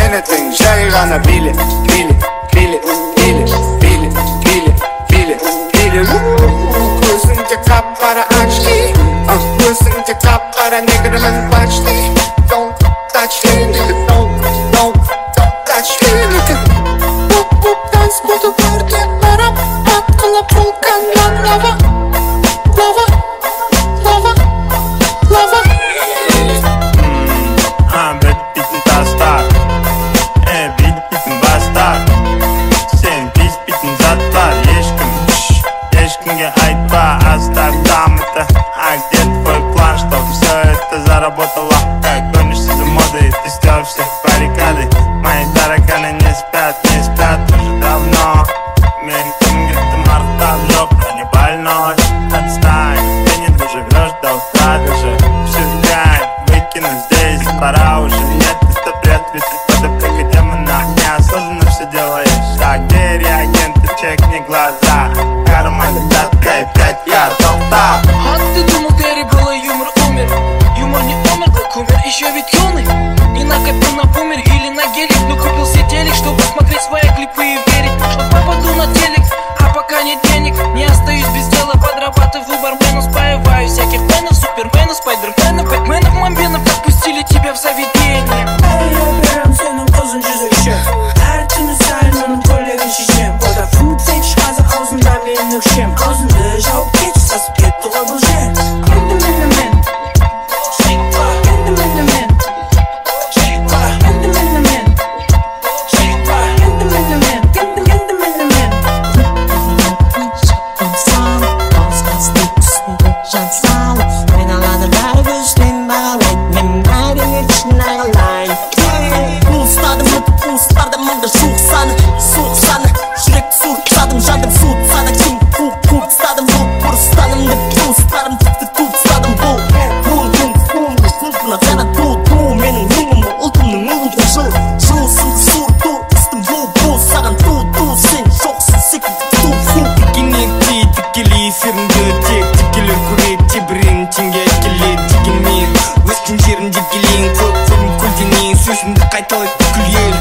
Meni teң жай ғана биле, биле, биле, биле, биле, биле, биле, биле. Көзіңде қап-қара очки, көзіңде қап-қара негрмін почти. Don't touch me, nigga, don't touch me, nigga. Буп-буп танцполды көрде барам, атқылап вулканнан лава, лава, лава, лава. Bittin tastar, bittin bastar. Sen bittin zatlar, ешкімге айтпа, оставь там это. А где твой план, чтоб все это заработало? Как гонишься за модой, ты стер всех баррикады. Мои тараканы не спят уже давно. Мен кімге марта жоқ, не больной. Отстань, ты не доживешь до утра даже. Всю дрянь выкину здесь, пора уже. Нет, это бред, ведь ты подопека демона. Неосознанно все делаешь. А где реагенты, чекни глаза. Карман датка и 5 картов, да. А ты думал, Гэри был и юмор умер? Юмор не умер, как умер еще ведь юный. Не накопил на бумер или на гелик, но купил себе телек, чтобы смотреть свои клипы и верить, что попаду на телек. А пока нет денег, не остаюсь без дела. Подрабатываю барменом, спаиваю всяких менов, суперменов, спайдерменов, бэтменов, мамбенов. Отпустили тебя в заведение. Berem senin kozun cüzükçü. Her türlü saymanın kollerin şişem. O da food fetish hazır ağzında benim nükşem. Ağzında javuk geç sasıp etti o bu jen. Kendim elemen, kendim elemen, kendim elemen, kendim elemen, kendim elemen. When I land the drivers, then my way, men riding it, now line. Uluslardan manda soğuksanı Sürekli soğutsadım jandım soğutsanı Kim kurtsadım vurustadım Ne dostlarım tutsadım bu Buna fena doğdu Menin rumum ultumның ultu Жылысымды сурду Істім бұл саған туду Sen жоқсың секілді Тікенекте тікелі эфиріңді тек Тікелер көрет тебірін теңге келет Текенмен өскен жерінде келең Көп фильм көлденең сөзімді қайталайды күлген